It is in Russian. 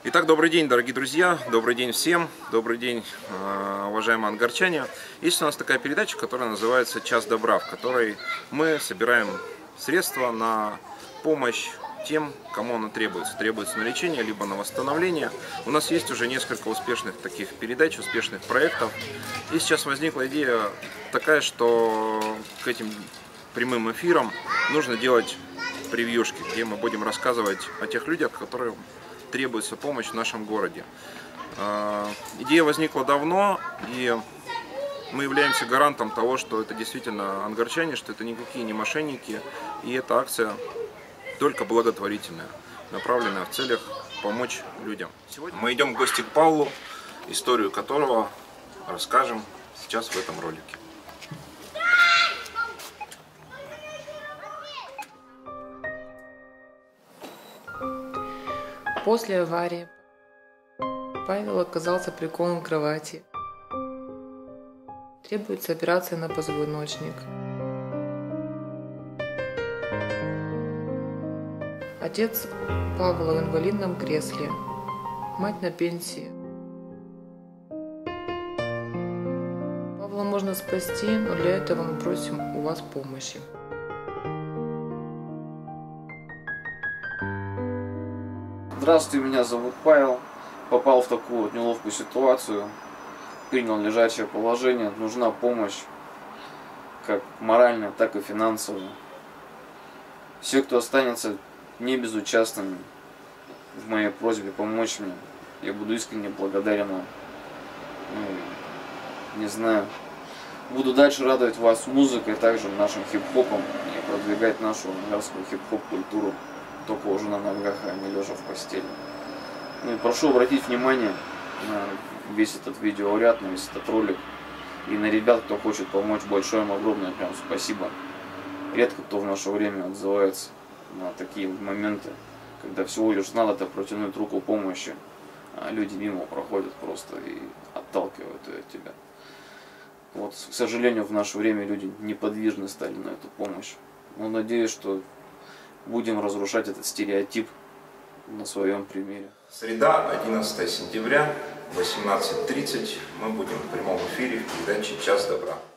Итак, добрый день, дорогие друзья, добрый день всем, добрый день, уважаемые ангарчане. Есть у нас такая передача, которая называется «Час добра», в которой мы собираем средства на помощь тем, кому оно требуется. Требуется на лечение, либо на восстановление. У нас есть уже несколько успешных таких передач, успешных проектов. И сейчас возникла идея такая, что к этим прямым эфирам нужно делать превьюшки, где мы будем рассказывать о тех людях, которым требуется помощь в нашем городе. Идея возникла давно, и мы являемся гарантом того, что это действительно ангарчане, что это никакие не мошенники, и эта акция только благотворительная, направленная в целях помочь людям. Сегодня мы идем в гости к Павлу, историю которого расскажем сейчас в этом ролике. После аварии Павел оказался прикован к кровати. Требуется операция на позвоночник. Отец Павла в инвалидном кресле, мать на пенсии. Павла можно спасти, но для этого мы просим у вас помощи. Здравствуйте, меня зовут Павел. Попал в такую вот неловкую ситуацию, принял лежачее положение, нужна помощь, как моральная, так и финансовая. Все, кто останется не безучастными в моей просьбе помочь мне, я буду искренне благодарен вам. Не знаю, буду дальше радовать вас музыкой, также нашим хип-хопом и продвигать нашу ангарскую хип-хоп культуру, только уже на ногах, а не лежа в постели. Ну и прошу обратить внимание на весь этот видеоряд, на весь этот ролик. И на ребят, кто хочет помочь, большое им огромное прям спасибо. Редко кто в наше время отзывается на такие моменты, когда всего лишь надо протянуть руку помощи, а люди мимо проходят просто и отталкивают ее от тебя. Вот, к сожалению, в наше время люди неподвижны стали на эту помощь. Но надеюсь, что будем разрушать этот стереотип на своем примере. Среда, 11 сентября, 18:30. Мы будем в прямом эфире в передаче «Час добра».